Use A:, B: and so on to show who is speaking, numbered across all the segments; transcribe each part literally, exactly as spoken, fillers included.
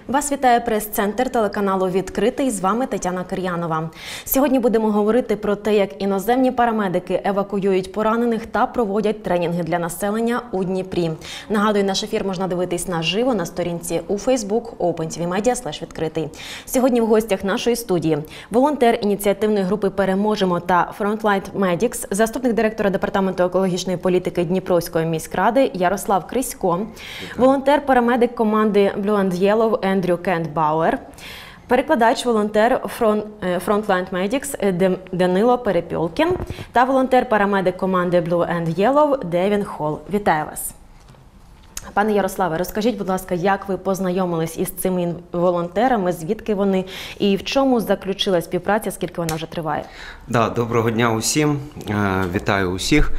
A: Вас вітає прес-центр телеканалу «Відкритий». З вами Тетяна Кир'янова. Сьогодні будемо говорити про те, як іноземні парамедики евакуюють поранених та проводять тренінги для населення у Дніпрі. Нагадую, наш ефір можна дивитись наживо на сторінці у Facebook OpenTVMedia слеш відкритий. Сьогодні в гостях нашої студії волонтер ініціативної групи «Переможемо» та Frontline Medics, заступник директора Департаменту екологічної політики Дніпровської міськради Ярослав Крисько, волонтер-парамедик команди Blue and Yellow Ендрю Кент-Бауер, перекладач-волонтер Frontline Medics Данило Перепьолкін та волонтер-парамедик команди Blue and Yellow Девін Холл. Вітаю вас! Пане Ярославе, розкажіть, будь ласка, як ви познайомились із цими волонтерами, звідки вони і в чому заключилась співпраця, скільки вона вже триває?
B: Да, доброго дня усім, вітаю усіх.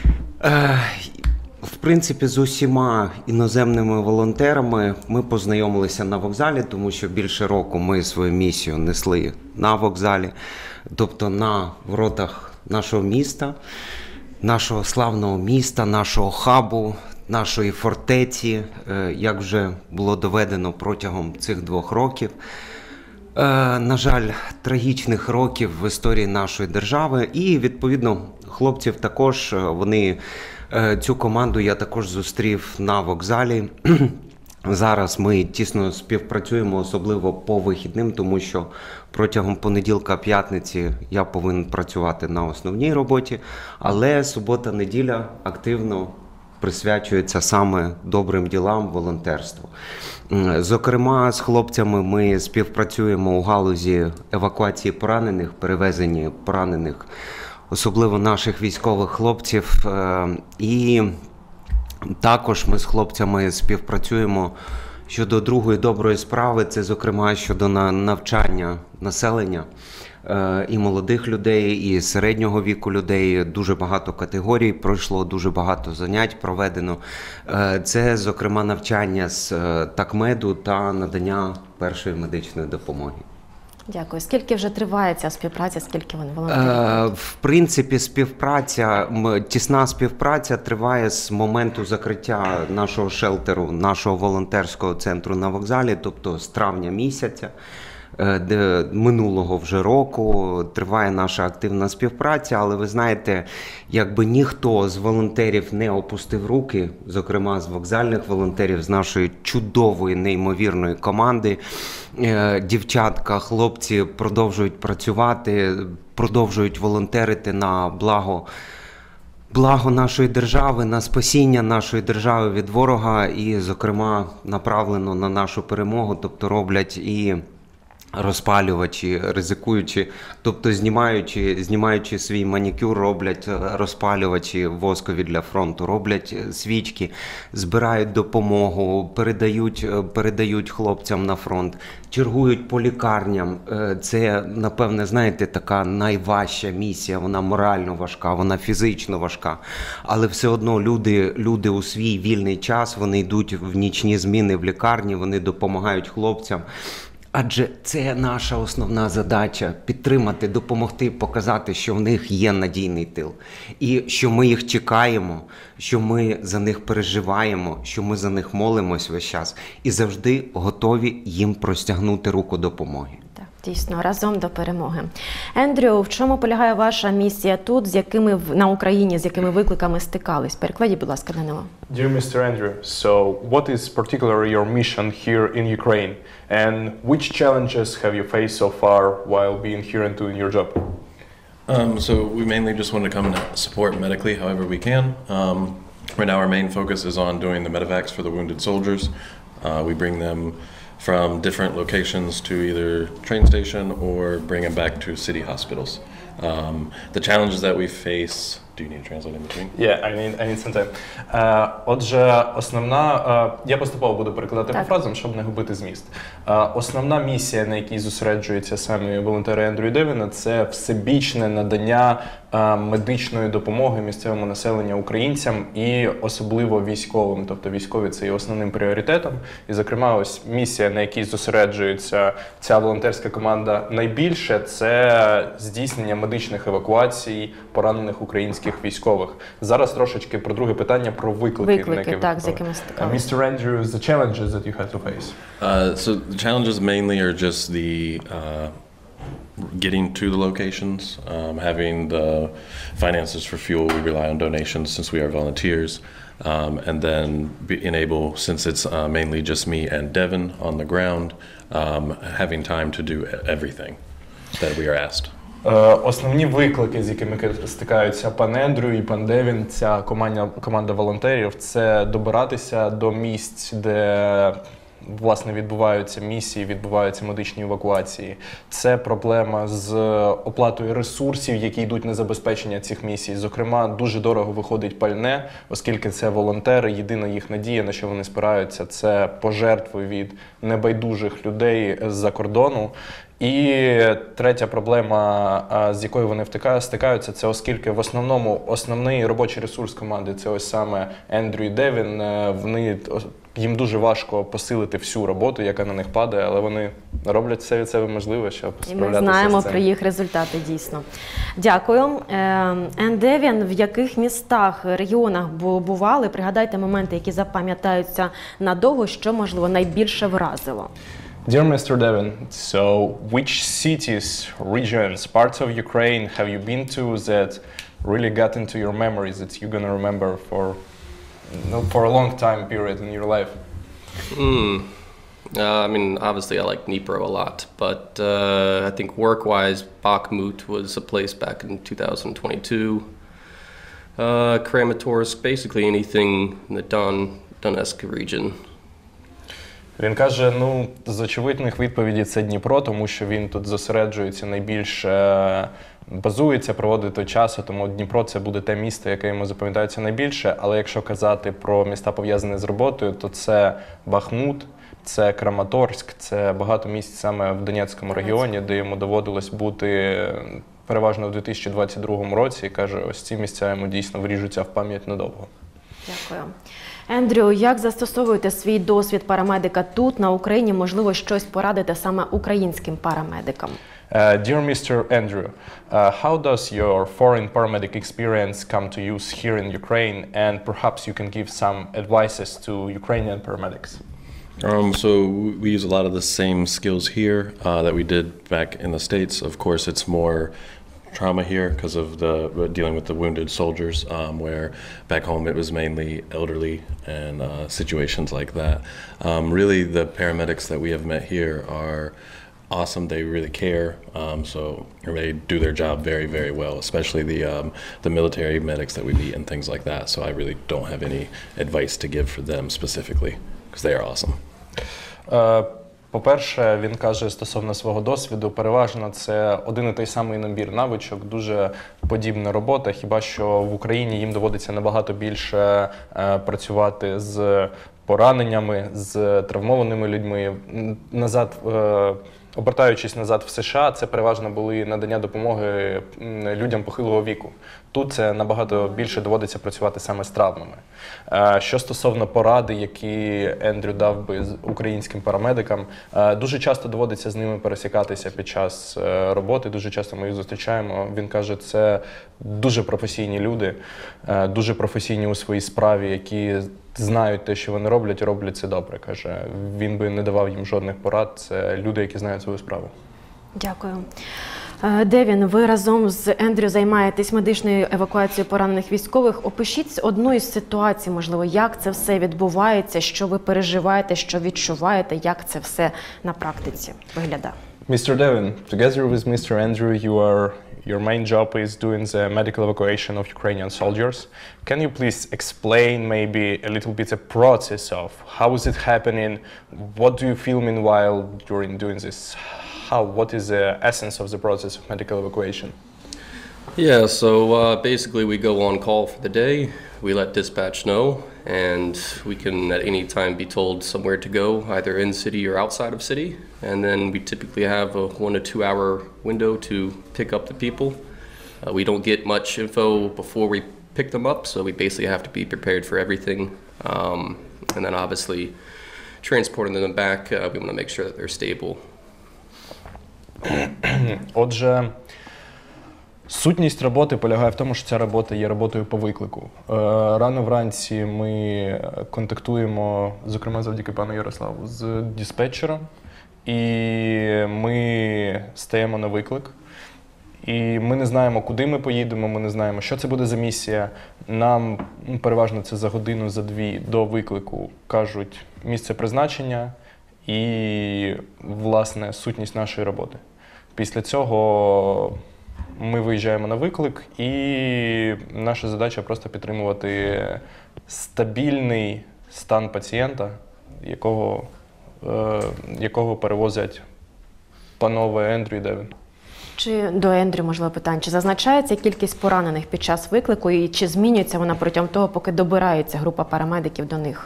B: В принципі, з усіма іноземними волонтерами ми познайомилися на вокзалі, тому що більше року ми свою місію несли на вокзалі, тобто на воротах нашого міста, нашого славного міста, нашого хабу, нашої фортеці, як вже було доведено протягом цих двох років. На жаль, трагічних років в історії нашої держави. І, відповідно, хлопців також, вони, цю команду я також зустрів на вокзалі. Зараз ми тісно співпрацюємо, особливо по вихідним, тому що протягом понеділка-п'ятниці я повинен працювати на основній роботі, але субота-неділя активно присвячується саме добрим ділам, волонтерству. Зокрема, з хлопцями ми співпрацюємо у галузі евакуації поранених, перевезення поранених, особливо наших військових хлопців. І також ми з хлопцями співпрацюємо щодо другої доброї справи, це, зокрема, щодо навчання населення. І молодих людей, і середнього віку людей. Дуже багато категорій пройшло, дуже багато занять проведено. Це, зокрема, навчання з такмеду та надання першої медичної допомоги.
A: Дякую. Скільки вже триває ця співпраця, скільки вони волонтерів?
B: В принципі, співпраця, тісна співпраця триває з моменту закриття нашого шелтеру, нашого волонтерського центру на вокзалі, тобто з травня місяця. Де минулого вже року триває наша активна співпраця, але ви знаєте, якби ніхто з волонтерів не опустив руки, зокрема з вокзальних волонтерів, з нашої чудової, неймовірної команди, дівчатка, хлопці продовжують працювати, продовжують волонтерити на благо Благо нашої держави, на спасіння нашої держави від ворога і, зокрема, направлено на нашу перемогу, тобто роблять і розпалювачі, ризикуючи, тобто знімаючи, знімаючи свій манікюр, роблять розпалювачі воскові для фронту, роблять свічки, збирають допомогу, передають, передають хлопцям на фронт, чергують по лікарням. Це, напевне, знаєте, така найважча місія, вона морально важка, вона фізично важка, але все одно люди, люди у свій вільний час, вони йдуть в нічні зміни в лікарні, вони допомагають хлопцям. Адже це наша основна задача – підтримати, допомогти, показати, що в них є надійний тил. І що ми їх чекаємо, що ми за них переживаємо, що ми за них молимось весь час. І завжди готові їм простягнути руку допомоги.
A: Так, дійсно, разом до перемоги. Ендрю, в чому полягає ваша місія тут, з якими на Україні, з якими викликами стикались? Перекладіть, будь ласка, Данило.
C: Dear Mister Andrew, so what is particularly your mission here in Ukraine? And which challenges have you faced so far while being here and doing your job?
D: Um, so we mainly just want to come and support medically however we can. Um, right now our main focus is on doing the medevacs for the wounded soldiers. Uh, we bring them from different locations to either train station or bring them back to city hospitals. Um, the challenges that we face. Do you need to translate in between?
C: Yeah, I need, I need some time. Uh, отже, основна, uh, я поступово буду перекладати по фразам, щоб не губити зміст. Uh, основна місія, на якій зосереджуються самі волонтери Ендрю і Девіна, це всебічне надання uh, медичної допомоги місцевому населенню українцям і особливо військовим. Тобто військові – це є основним пріоритетом. І, зокрема, ось місія, на якій зосереджується ця волонтерська команда найбільше, це здійснення медичних евакуацій поранених українських українських військових. Зараз трошечки про друге питання, про виклики.
A: Виклики,
C: які
A: так, з
C: ви-
A: якими стикалися.
C: Uh, Mister Andrew, the challenges that you had to face.
D: Uh, so the challenges mainly are just the uh, getting to the locations, um, having the finances for fuel. We rely on donations since we are volunteers, um, and then being able, since it's uh, mainly just me and Devin on the ground, um, having time to do everything that we are asked.
C: Е, Основні виклики, з якими стикаються пан Ендрю і пан Девін, ця команда, команда волонтерів, це добиратися до місць, де власне відбуваються місії, відбуваються медичні евакуації. Це проблема з оплатою ресурсів, які йдуть на забезпечення цих місій. Зокрема, дуже дорого виходить пальне, оскільки це волонтери, єдина їх надія, на що вони спираються, це пожертви від небайдужих людей з-за кордону. І третя проблема, а, з якою вони втикають- стикаються, це оскільки в основному основний робочий ресурс команди, це ось саме Ендрю і Девін, е, вони, ос- їм дуже важко посилити всю роботу, яка на них падає, але вони роблять все від себе можливе, щоб
A: І
C: справлятися
A: ми знаємо
C: з цим.
A: про їх результати, дійсно. Дякую. Ен Девін, в яких містах, регіонах бу- бували? Пригадайте моменти, які запам'ятаються надовго, що, можливо, найбільше вразило.
C: Dear Mister Devin, so which cities, regions, parts of Ukraine have you been to that really got into your memories that you're gonna remember for, no, for a long time period in your life?
E: Hmm. Uh, I mean, obviously, I like Dnipro a lot, but uh, I think work-wise, Bakhmut was a place back in two thousand twenty-two. Uh, Kramatorsk, basically anything in the Don Donetsk region.
C: Він каже, ну, з очевидних відповідей це Дніпро, тому що він тут зосереджується найбільше, е, базується, проводить той час, тому Дніпро це буде те місто, яке йому запам'ятається найбільше. Але якщо казати про міста, пов'язані з роботою, то це Бахмут, це Краматорськ, це багато місць саме в Донецькому регіоні, де йому доводилось бути переважно в дві тисячі двадцять другому році. І каже, ось ці місця йому дійсно вріжуться в пам'ять надовго.
A: Дякую. Ендрю, як застосовуєте свій досвід парамедика тут, на Україні? Можливо, щось порадите саме українським парамедикам?
C: Uh, dear Mister Andrew, uh, how does your foreign paramedic experience come to use here in Ukraine, and perhaps you can give some advices to Ukrainian paramedics?
D: Um, so we use a lot of the same skills here uh, that we did back in the States. Of course, it's more trauma here because of the dealing with the wounded soldiers, um, where back home it was mainly elderly and uh, situations like that. Um, really, the paramedics that we have met here are awesome. They really care, um, so they do their job very, very well, especially the um, the military medics that we meet and things like that. So I really don't have any advice to give for them specifically because they are awesome.
C: Е, По-перше, він каже стосовно свого досвіду, переважно це один і той самий набір навичок, дуже подібна робота, хіба що в Україні їм доводиться набагато більше е, працювати з пораненнями, з травмованими людьми. Н- Назад, е, обертаючись назад в США, це переважно були надання допомоги м, людям похилого віку. Тут це набагато більше доводиться працювати саме з травмами. Е, Що стосовно поради, які Ендрю дав би з українським парамедикам, е, дуже часто доводиться з ними пересікатися під час е, роботи, дуже часто ми їх зустрічаємо. Він каже, це дуже професійні люди, е, дуже професійні у своїй справі, які знають те, що вони роблять, і роблять це добре. Каже, він би не давав їм жодних порад, це люди, які знають свою справу.
A: Дякую. Е, Девін, ви разом з Ендрю займаєтесь медичною евакуацією поранених військових. Опишіть одну із ситуацій, можливо, як це все відбувається, що ви переживаєте, що відчуваєте, як це все на практиці виглядає.
C: Mister Devin, together with Mister Andrew, you are your main job is doing the medical evacuation of Ukrainian soldiers. Can you please explain maybe a little bit the process of how is it happening? What do you feel meanwhile during doing this? How, what is the essence of the process of medical evacuation?
E: Yeah, so uh, basically we go on call for the day. We let dispatch know, and we can at any time be told somewhere to go, either in city or outside of city. And then we typically have a one to two hour window to pick up the people. Uh, we don't get much info before we pick them up, so we basically have to be prepared for everything. Um, and then obviously transporting them back, uh, we want to make sure that they're stable.
C: Отже, Сутність роботи полягає в тому, що ця робота є роботою по виклику. Е, Рано вранці ми контактуємо, зокрема завдяки пану Ярославу, з диспетчером, і ми стаємо на виклик. І ми не знаємо, куди ми поїдемо, ми не знаємо, що це буде за місія. Нам, ну, переважно це за годину, за дві до виклику кажуть місце призначення і, власне, сутність нашої роботи. Після цього ми виїжджаємо на виклик, і наша задача просто підтримувати стабільний стан пацієнта, якого, е, якого перевозять панове Ендрю і Девін.
A: Чи до Ендрю, можливо, питання, чи зазначається кількість поранених під час виклику і чи змінюється вона протягом того, поки добирається група парамедиків до них?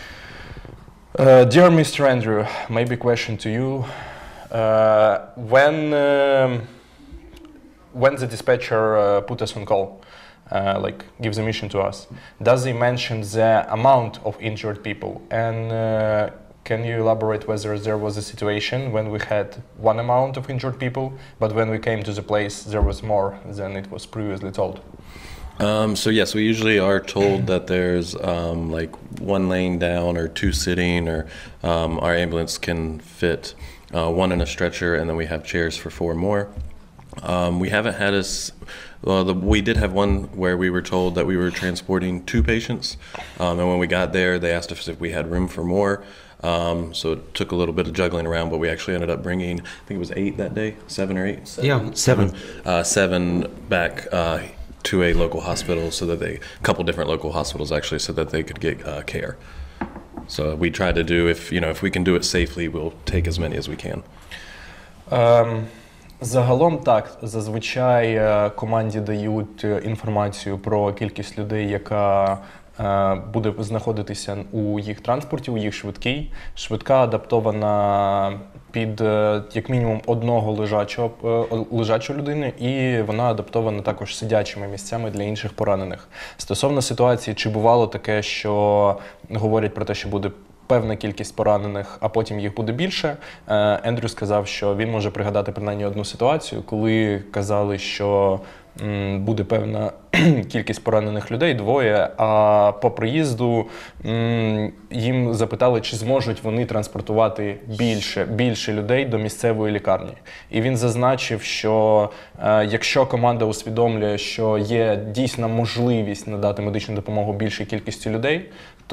C: Uh, dear Mister Andrew, maybe question to you. Uh, when, um, when the dispatcher uh, put us on call, uh, like gives a mission to us, does he mention the amount of injured people? And uh, can you elaborate whether there was a situation when we had one amount of injured people, but when we came to the place there was more than it was previously told?
D: Um, so yes, we usually are told that there's um, like one laying down or two sitting, or um, our ambulance can fit uh, one in a stretcher, and then we have chairs for four more. Um, we haven't had a, s- well, the, we did have one where we were told that we were transporting two patients, um, and when we got there, they asked us if we had room for more. Um, so it took a little bit of juggling around, but we actually ended up bringing, I think it was eight that day, seven or eight?
B: Yeah, seven.
D: Uh, seven back uh, to a local hospital, so that they, a couple different local hospitals actually, so that they could get uh, care. So we tried to do, if you know, if we can do it safely, we'll take as many as we can.
C: Ем, Загалом так, зазвичай е, команді дають е, інформацію про кількість людей, яка е, буде знаходитися у їх транспорті, у їх швидкій. Швидка адаптована під е, як мінімум одного лежачого, е, лежачої людини, і вона адаптована також сидячими місцями для інших поранених. Стосовно ситуації, чи бувало таке, що говорять про те, що буде певна кількість поранених, а потім їх буде більше. Ендрю сказав, що він може пригадати принаймні одну ситуацію, коли казали, що м, буде певна кількість поранених людей, двоє, а по приїзду м, їм запитали, чи зможуть вони транспортувати більше, більше людей до місцевої лікарні. І він зазначив, що е, якщо команда усвідомлює, що є дійсна можливість надати медичну допомогу більшій кількості людей,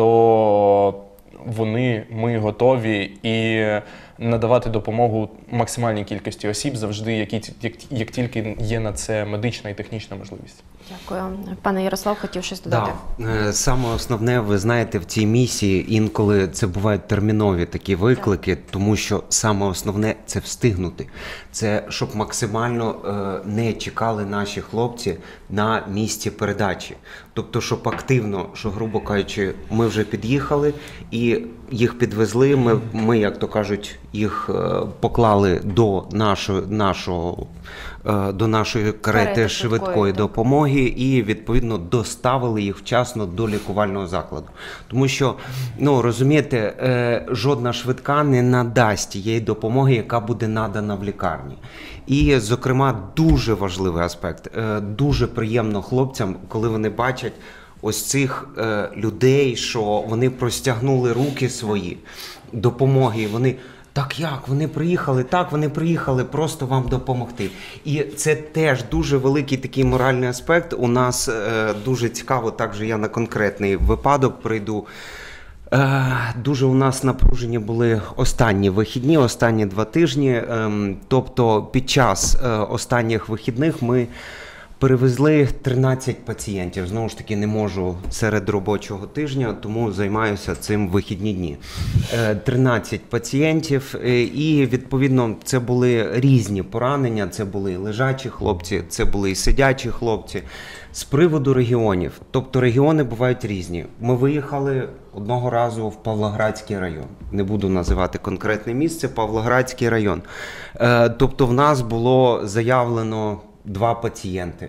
C: то вони, ми готові і надавати допомогу максимальній кількості осіб завжди, які, як, як тільки є на це медична і технічна можливість.
A: Дякую. Пане Ярослав, хотів щось додати?
B: Да. Саме основне, ви знаєте, в цій місії інколи це бувають термінові такі виклики, тому що саме основне – це встигнути. Це щоб максимально е, не чекали наші хлопці на місці передачі. Тобто, щоб активно, що, грубо кажучи, ми вже під'їхали і їх підвезли, ми, ми як то кажуть, їх е, поклали до нашого, нашого, е, до нашої карети
A: Карети
B: швидкої
A: швидкої, так.
B: допомоги і, відповідно, доставили їх вчасно до лікувального закладу. Тому що, ну, розумієте, е, жодна швидка не надасть тієї допомоги, яка буде надана в лікарні. І, зокрема, дуже важливий аспект. Е, дуже приємно хлопцям, коли вони бачать ось цих е, людей, що вони простягнули руки свої допомоги, і вони так як, вони приїхали, так, вони приїхали просто вам допомогти. І це теж дуже великий такий моральний аспект. У нас е, дуже цікаво, також я на конкретний випадок прийду. Е, дуже у нас напружені були останні вихідні, останні два тижні. Е, тобто під час е, останніх вихідних ми перевезли тринадцять пацієнтів. Знову ж таки, не можу серед робочого тижня, тому займаюся цим вихідні дні. тринадцять пацієнтів, і, відповідно, це були різні поранення. Це були і лежачі хлопці, це були і сидячі хлопці. З приводу регіонів. Тобто регіони бувають різні. Ми виїхали одного разу в Павлоградський район. Не буду називати конкретне місце, Павлоградський район. Тобто в нас було заявлено два пацієнти.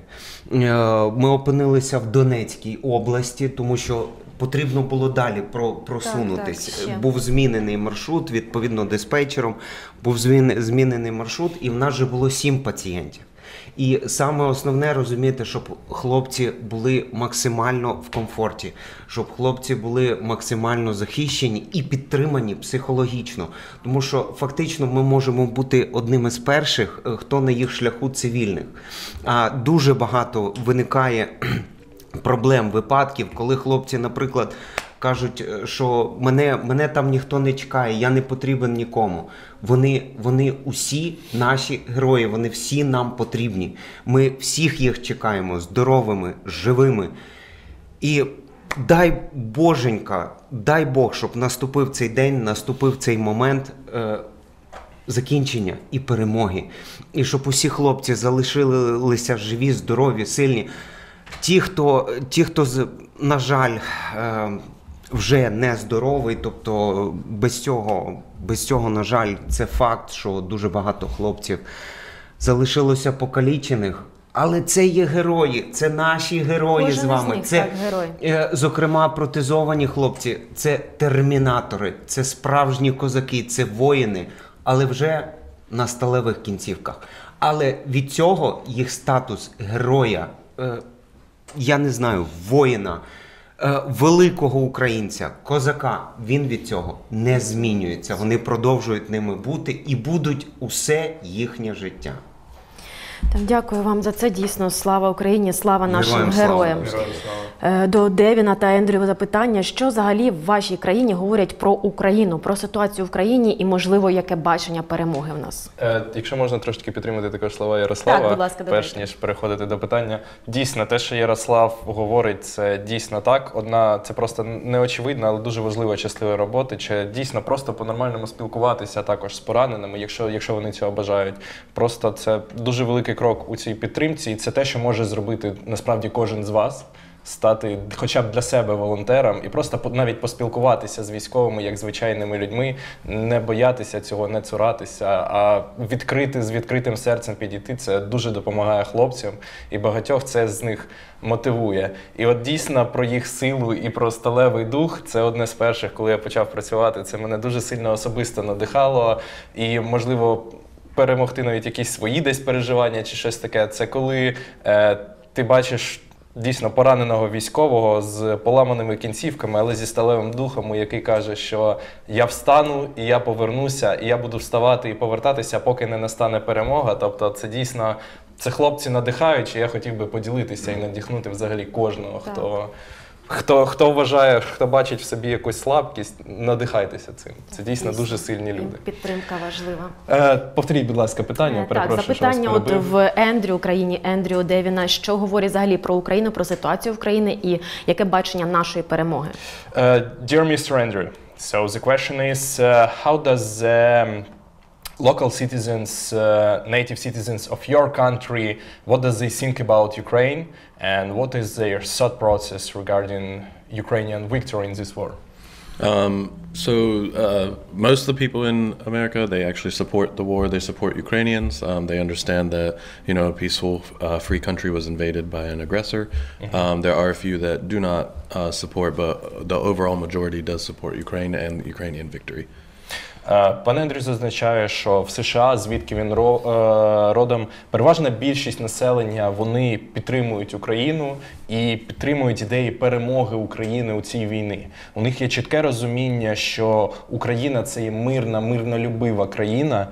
B: Ми опинилися в Донецькій області, тому що потрібно було далі просунутися.
A: Так, так,
B: був змінений маршрут, відповідно диспетчером, був змінений маршрут, і в нас же було сім пацієнтів. І саме основне розуміти, щоб хлопці були максимально в комфорті, щоб хлопці були максимально захищені і підтримані психологічно. Тому що фактично ми можемо бути одним із перших, хто на їх шляху цивільних. А дуже багато виникає проблем, випадків, коли хлопці, наприклад, кажуть, що мене, мене там ніхто не чекає, я не потрібен нікому. Вони, вони усі наші герої, вони всі нам потрібні. Ми всіх їх чекаємо здоровими, живими. І дай Боженька, дай Бог, щоб наступив цей день, наступив цей момент е, закінчення і перемоги. І щоб усі хлопці залишилися живі, здорові, сильні. Ті, хто, ті, хто на жаль, е, вже не здоровий, тобто без цього, без цього, на жаль, це факт, що дуже багато хлопців залишилося покалічених, але це є герої, це наші герої
A: Кожен
B: з вами.
A: з них,
B: Це,
A: так, герой.
B: е, зокрема, протезовані хлопці, це термінатори, це справжні козаки, це воїни, але вже на сталевих кінцівках. Але від цього їх статус героя, е, я не знаю, воїна, е, великого українця, козака, він від цього не змінюється. Вони продовжують ними бути і будуть усе їхнє життя.
A: Так, дякую вам за це. Дійсно, слава Україні, слава нашим
B: Героям слава.
A: героям.
C: Героям слава.
A: Е, До Девіна та Ендрю запитання, що взагалі в вашій країні говорять про Україну, про ситуацію в країні і, можливо, яке бачення перемоги в нас?
C: Е, Якщо можна трошки підтримати також слова Ярослава,
A: Так, будь ласка,
C: перш
A: давайте.
C: ніж переходити до питання. Дійсно, те, що Ярослав говорить, це дійсно так. Одна, це просто неочевидна, але дуже важлива частина роботи. Чи дійсно просто по-нормальному спілкуватися також з пораненими, якщо, якщо вони цього бажають. Просто це дуже великий крок у цій підтримці, і це те, що може зробити насправді кожен з вас. Стати хоча б для себе волонтером і просто по- навіть поспілкуватися з військовими як звичайними людьми, не боятися цього, не цуратися, а відкрити з відкритим серцем підійти. Це дуже допомагає хлопцям, і багатьох це з них мотивує. І от дійсно про їх силу і про сталевий дух – це одне з перших, коли я почав працювати. Це мене дуже сильно особисто надихало і, можливо, перемогти навіть якісь свої десь переживання чи щось таке. Це коли е, ти бачиш дійсно пораненого військового з поламаними кінцівками, але зі сталевим духом, який каже, що я встану, і я повернуся, і я буду вставати і повертатися, поки не настане перемога. Тобто це дійсно, це хлопці надихаючі, я хотів би поділитися і надихнути взагалі кожного,
A: Так.
C: хто... Хто, хто вважає, хто бачить в собі якусь слабкість, надихайтеся цим. Це дійсно
A: Дійсно.
C: дуже сильні люди.
A: Підтримка важлива.
C: Е, повторіть, будь ласка, питання.
A: Е, Так,
C: Перепрошую, що вас
A: запитання от
C: перебив.
A: в Ендрю, країні Ендрю Девіна, що говорить взагалі про Україну, про ситуацію в країні і яке бачення нашої перемоги?
C: Uh, dear mister Andrew, so the question is, uh, how does um, local citizens, uh, native citizens of your country, what does they think about Ukraine, and what is their thought process regarding Ukrainian victory in this war?
D: Um, so uh, most of the people in America, they actually support the war. They support Ukrainians. Um, they understand that, you know, a peaceful, uh, free country was invaded by an aggressor. Um, there are a few that do not uh, support, but the overall majority does support Ukraine and Ukrainian victory.
C: Е, Пан Ендрю зазначає, що в США, звідки він ро- е, родом, переважна більшість населення, вони підтримують Україну і підтримують ідеї перемоги України у цій війні. У них є чітке розуміння, що Україна – це є мирна, мирнолюбива країна,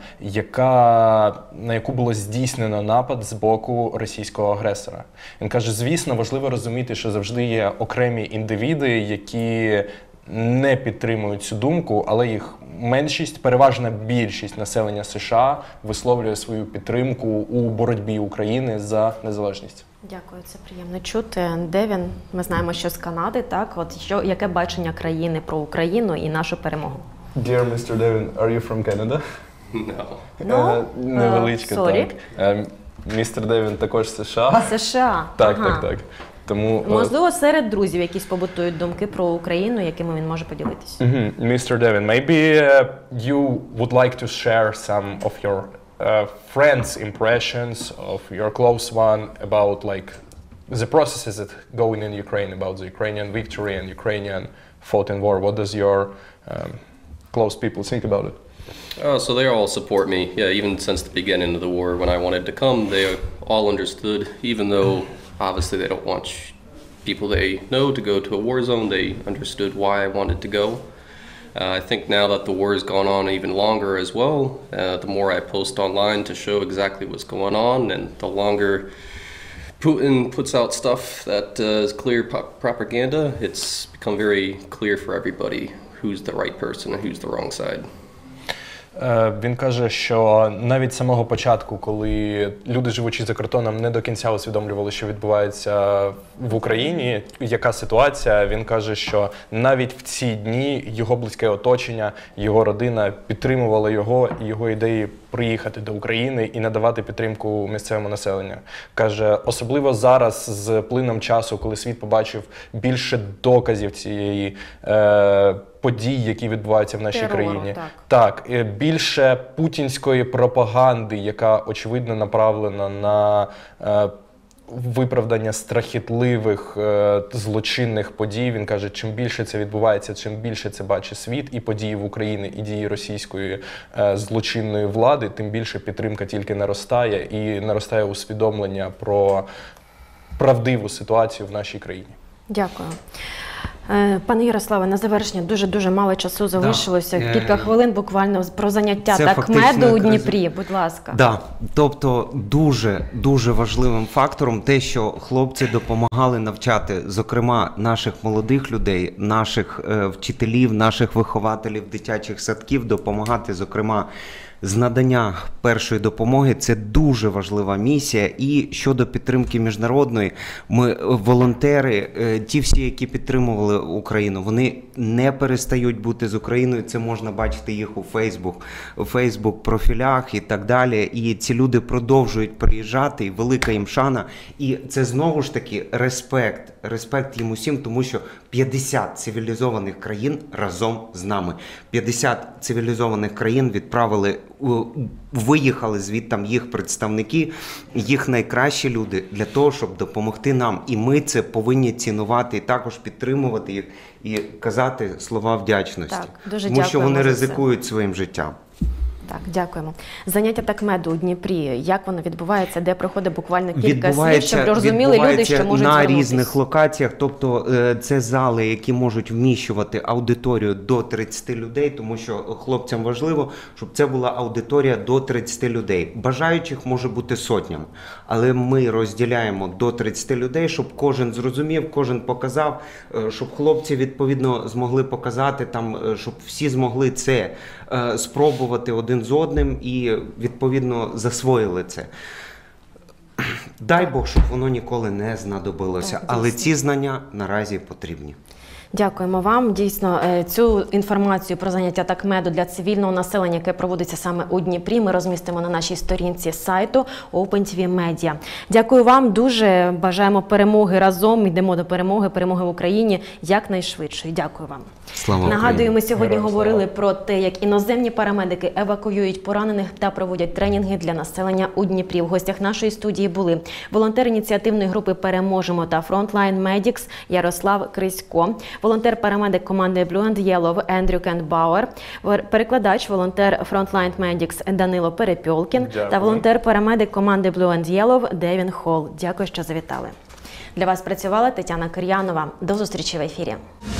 C: яка, на яку було здійснено напад з боку російського агресора. Він каже, звісно, важливо розуміти, що завжди є окремі індивіди, які не підтримують цю думку, але їх меншість, переважна більшість населення США висловлює свою підтримку у боротьбі України за незалежність.
A: Дякую, це приємно чути. Девін, ми знаємо, що з Канади, так? От що, яке бачення країни про Україну і нашу перемогу?
C: Dear містер Devin, are you from Canada?
E: No.
A: No?
C: Е, Невеличка,
A: Uh, sorry.
C: так. Е, Містер Девін також з США.
A: США.
C: Так,
A: Ага.
C: так, так. Тому, е,
A: Можливо, серед друзів якісь побутують думки про Україну, якими він може поділитися.
C: Mhm. містер Devin, maybe uh, you would like to share some of your uh, friends' impressions of your close one about like the processes that go in in Ukraine, about the Ukrainian victory and Ukrainian fought in war. What does your um, close people think about it?
E: Uh, so they all support me. Yeah, even since the beginning of the war, when I wanted to come, they all understood. Even though obviously they don't want people they know to go to a war zone, they understood why I wanted to go. Uh, I think now that the war has gone on even longer as well, uh, the more I post online to show exactly what's going on, and the longer Putin puts out stuff that uh, is clear pro- propaganda, it's become very clear for everybody who's the right person and who's the wrong side.
C: Він каже, що навіть з самого початку, коли люди, живучи за кордоном, не до кінця усвідомлювали, що відбувається в Україні, яка ситуація, він каже, що навіть в ці дні його близьке оточення, його родина підтримували його і його ідеї приїхати до України і надавати підтримку місцевому населенню. Каже, особливо зараз з плином часу, коли світ побачив більше доказів цієї е, подій, які відбуваються в нашій
A: Терору,
C: країні.
A: так.
C: Так, більше путінської пропаганди, яка очевидно направлена на е, виправдання страхітливих е, злочинних подій. Він каже, чим більше це відбувається, чим більше це бачить світ, і події в Україні, і дії російської е, злочинної влади, тим більше підтримка тільки наростає, і наростає усвідомлення про правдиву ситуацію в нашій країні.
A: Дякую. Е, Пане Ярославе, на завершення дуже-дуже мало часу залишилося.
B: Да.
A: Кілька хвилин буквально про заняття
B: Це
A: такмеду
B: фактично
A: у
B: якраз-
A: Дніпрі. Будь ласка.
B: Да, тобто дуже дуже важливим фактором те, що хлопці допомагали навчати, зокрема, наших молодих людей, наших е, вчителів, наших вихователів дитячих садків, допомагати, зокрема, з надання першої допомоги. Це дуже важлива місія. І щодо підтримки міжнародної, ми волонтери, е, ті всі, які підтримували Україну, вони не перестають бути з Україною. Це можна бачити їх у Фейсбук, у Фейсбук профілях і так далі. І ці люди продовжують приїжджати, і велика їм шана. І це знову ж таки респект, респект їм усім, тому що п'ятдесят цивілізованих країн разом з нами. п'ятдесят цивілізованих країн відправили, виїхали звідти їх представники, їх найкращі люди для того, щоб допомогти нам. І ми це повинні цінувати і також підтримувати їх і казати слова вдячності.
A: Так, дуже
B: тому що
A: дякуємо
B: вони
A: за це.
B: ризикують своїм життям.
A: Так, дякуємо. Заняття такмеду у Дніпрі. Як воно відбувається? Де проходить буквально кілька слів,
B: Відбувається,
A: щоб розуміли люди,
B: відбувається
A: що можуть
B: на
A: звернутися?
B: різних локаціях. Тобто е, це зали, які можуть вміщувати аудиторію до тридцяти людей, тому що хлопцям важливо, щоб це була аудиторія до тридцяти людей. Бажаючих може бути сотнями, але ми розділяємо до тридцяти людей, щоб кожен зрозумів, кожен показав, е, щоб хлопці відповідно змогли показати, там, е, щоб всі змогли це е, спробувати один з одним і відповідно засвоїли це. Дай Бог, щоб воно ніколи не знадобилося,
A: Так,
B: але
A: дійсно.
B: ці знання наразі потрібні.
A: Дякуємо вам. Дійсно, е, цю інформацію про заняття такмеду для цивільного населення, яке проводиться саме у Дніпрі, ми розмістимо на нашій сторінці сайту OpenTV Media. Дякую вам дуже. Бажаємо перемоги разом. Йдемо до перемоги, перемоги в Україні якнайшвидшої. Дякую вам.
B: Слава
A: Нагадую,
B: Україні!
A: ми сьогодні
C: Героям
A: говорили
C: слава.
A: про те, як іноземні парамедики евакуюють поранених та проводять тренінги для населення у Дніпрі. В гостях нашої студії були волонтер ініціативної групи «Переможемо» та Frontline Medics Ярослав Крисько, волонтер-парамедик команди Blue and Yellow Ендрю Кентбауер, перекладач, волонтер Frontline Medics Данило Перепьолкін та
C: Дякую.
A: волонтер-парамедик команди Blue and Yellow Девін Холл. Дякую, що завітали. Для вас працювала Тетяна Кир'янова. До зустрічі в ефірі.